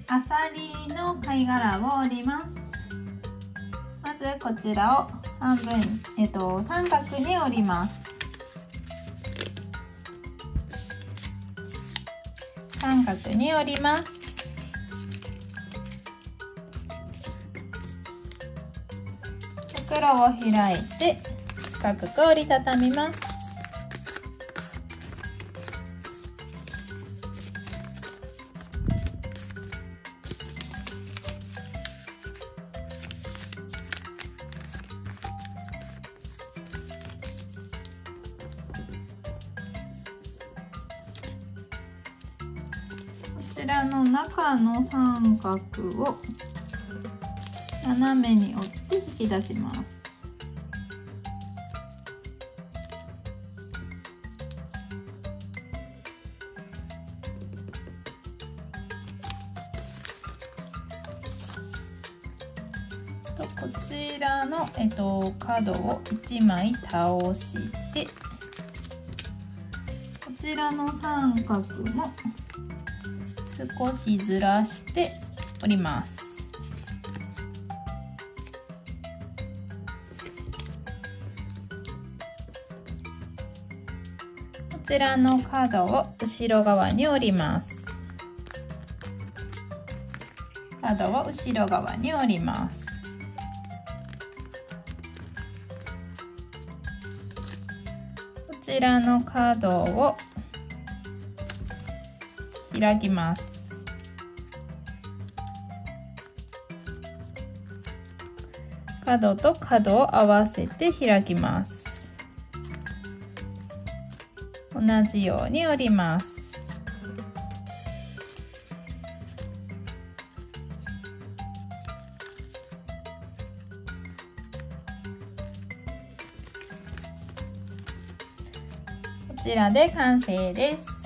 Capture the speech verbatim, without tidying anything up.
あさりの貝殻を折ります。まずこちらを半分、えっと、三角に折ります。三角に折ります。袋を開いて四角く折りたたみます。こちらの中の三角を斜めに折って引き出します。とこちらの、えっと、角をいちまい倒して、こちらの三角も少しずらして折ります。こちらの角を後ろ側に折ります。角を後ろ側に折ります。こちらの角を開きます。角と角を合わせて開きます。同じように折ります。こちらで完成です。